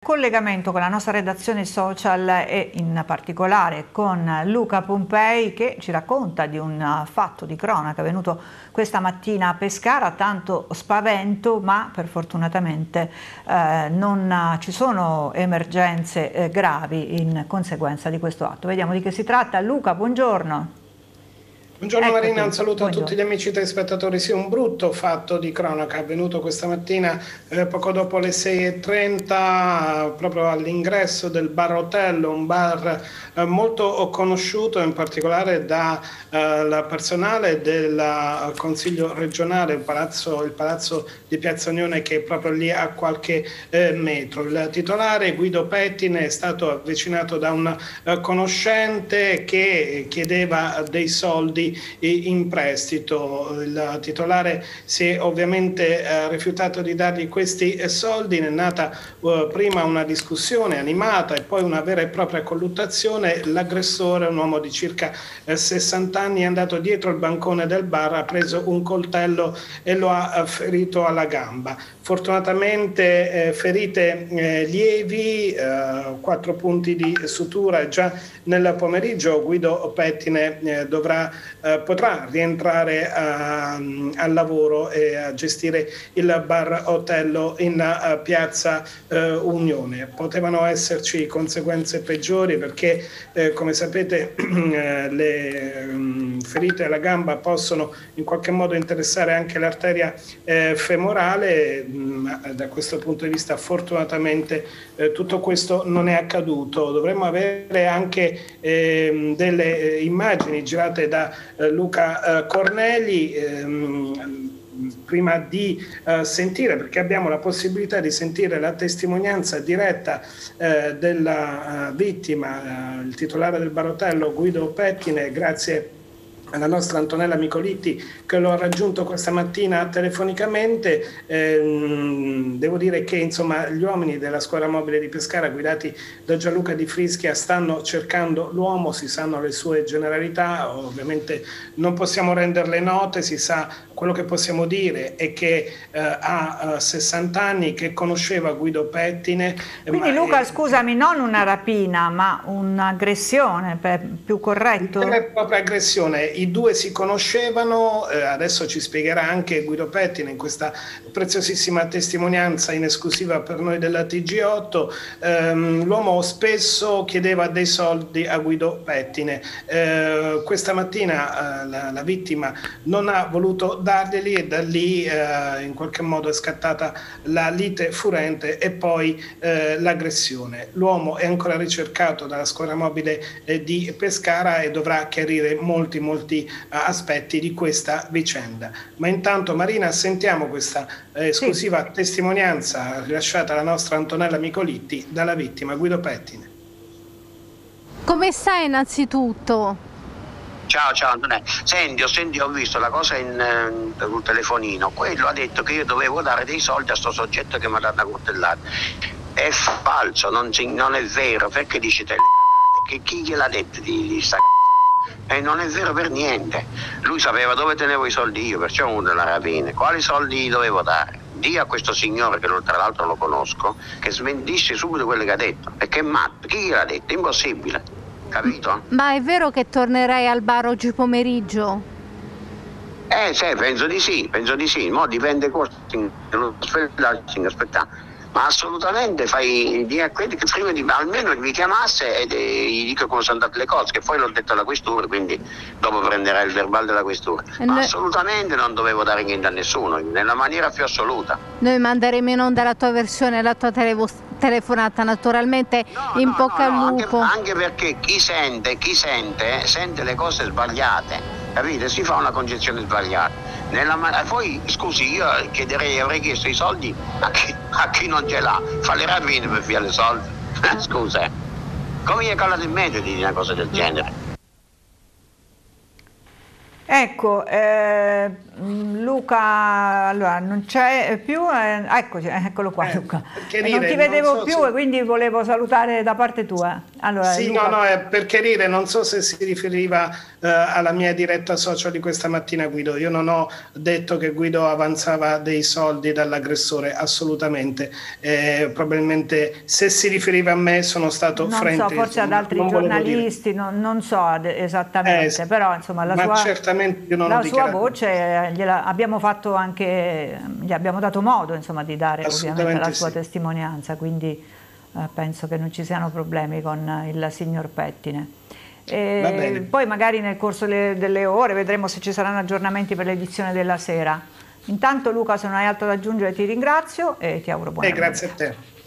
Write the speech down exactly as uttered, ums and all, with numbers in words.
collegamento con la nostra redazione social e in particolare con Luca Pompei, che ci racconta di un fatto di cronaca avvenuto questa mattina a Pescara. Tanto spavento, ma per fortunatamente eh, non ci sono emergenze eh, gravi in conseguenza di questo atto. Vediamo di che si tratta. Luca, buongiorno. Buongiorno Eccoti. Marina, un saluto Buongiorno. a tutti gli amici telespettatori. Sì, un brutto fatto di cronaca avvenuto questa mattina eh, poco dopo le sei e trenta, proprio all'ingresso del Bar Otello, un bar eh, molto conosciuto in particolare dal eh, personale del Consiglio regionale, il palazzo, il palazzo di Piazza Unione, che è proprio lì a qualche eh, metro. Il titolare Guido Pettine è stato avvicinato da un eh, conoscente che chiedeva dei soldi in prestito. Il titolare si è ovviamente eh, rifiutato di dargli questi eh, soldi. Ne è nata eh, prima una discussione animata e poi una vera e propria colluttazione. L'aggressore, un uomo di circa eh, sessanta anni, è andato dietro il bancone del bar, ha preso un coltello e lo ha eh, ferito alla gamba. Fortunatamente eh, ferite eh, lievi, eh, quattro punti di sutura. Già nel pomeriggio Guido Pettine eh, dovrà, eh, potrà rientrare a, al lavoro e a gestire il Bar Otello in uh, Piazza uh, Unione. Potevano esserci conseguenze peggiori perché, eh, come sapete, le um, ferite alla gamba possono in qualche modo interessare anche l'arteria eh, femorale. Ma da questo punto di vista fortunatamente eh, tutto questo non è accaduto. Dovremmo avere anche eh, delle eh, immagini girate da eh, Luca eh, Corneli ehm, prima di eh, sentire, perché abbiamo la possibilità di sentire la testimonianza diretta eh, della uh, vittima, uh, il titolare del Bar Otello Guido Pettine, grazie alla nostra Antonella Micolitti che l'ho raggiunto questa mattina telefonicamente. Eh, devo dire che insomma gli uomini della squadra mobile di Pescara, guidati da Gianluca Di Frischia, stanno cercando l'uomo, si sanno le sue generalità, ovviamente non possiamo renderle note, si sa. Quello che possiamo dire è che eh, ha uh, sessanta anni, che conosceva Guido Pettine. Quindi Luca, è... scusami, non una rapina ma un'aggressione, più corretto? Una propria aggressione. I due si conoscevano, eh, adesso ci spiegherà anche Guido Pettine in questa preziosissima testimonianza in esclusiva per noi della T G otto. ehm, l'uomo spesso chiedeva dei soldi a Guido Pettine. Eh, questa mattina eh, la, la vittima non ha voluto darglieli e da lì eh, in qualche modo è scattata la lite furente e poi eh, l'aggressione. L'uomo è ancora ricercato dalla squadra mobile eh, di Pescara e dovrà chiarire molti molti uh, aspetti di questa vicenda. Ma intanto Marina, sentiamo questa eh, esclusiva sì. testimonianza rilasciata alla nostra Antonella Micolitti dalla vittima Guido Pettine. Come stai innanzitutto? Ciao, ciao Antonella. Senti, ho, senti, ho visto la cosa in, eh, sul telefonino. Quello ha detto che io dovevo dare dei soldi a sto soggetto che mi ha dato una coltellata. È falso, non, non è vero. Perché dici te le cagate? Che chi gliel'ha detto di, di sta cagata? E non è vero per niente. Lui sapeva dove tenevo i soldi io, perciò uno della rapina. Quali soldi gli dovevo dare? Dì a questo signore, che tra l'altro lo conosco, che smentisce subito quello che ha detto. Perché è matto. Chi gliel'ha detto? Impossibile. Capito? Ma è vero che tornerai al bar oggi pomeriggio? Eh, sì, penso di sì, penso di sì. Mo dipende cosa, aspetta. Ma assolutamente fai di a quelli che prima di almeno mi chiamasse e gli dico come sono andate le cose, che poi l'ho detto alla questura, quindi dopo prenderai il verbale della questura. Ma noi... assolutamente non dovevo dare niente a nessuno, nella maniera più assoluta. Noi manderemo in onda la tua versione, la tua telefonata. telefonata naturalmente. No, in no, bocca no, al lupo. Anche, anche perché chi sente, chi sente, sente le cose sbagliate, capite? Si fa una concezione sbagliata. Nella, poi scusi, io chiederei, avrei chiesto i soldi a chi, a chi non ce l'ha, fa le rapine per via i soldi. Scusa, come gli è calato in mente di una cosa del genere? Ecco, eh, Luca, allora non c'è più, eh, eccoci, eccolo qua eh, Luca, dire, non ti vedevo non so più se... e quindi volevo salutare da parte tua. Allora, sì, Luca... no, no, è per chiarire, non so se si riferiva eh, alla mia diretta social di questa mattina, Guido. Io non ho detto che Guido avanzava dei soldi dall'aggressore, assolutamente. Eh, probabilmente se si riferiva a me sono stato non frainteso. so, forse ad altri giornalisti, non, non so esattamente, eh, però insomma la ma sua, certamente io non la ho sua dichiarato. voce gliela, abbiamo fatto anche, gli abbiamo dato modo insomma di dare ovviamente la sua sì. testimonianza, quindi eh, penso che non ci siano problemi con il signor Pettine. E poi magari nel corso le, delle ore vedremo se ci saranno aggiornamenti per l'edizione della sera. Intanto Luca, se non hai altro da aggiungere ti ringrazio e ti auguro buona eh, grazie a te.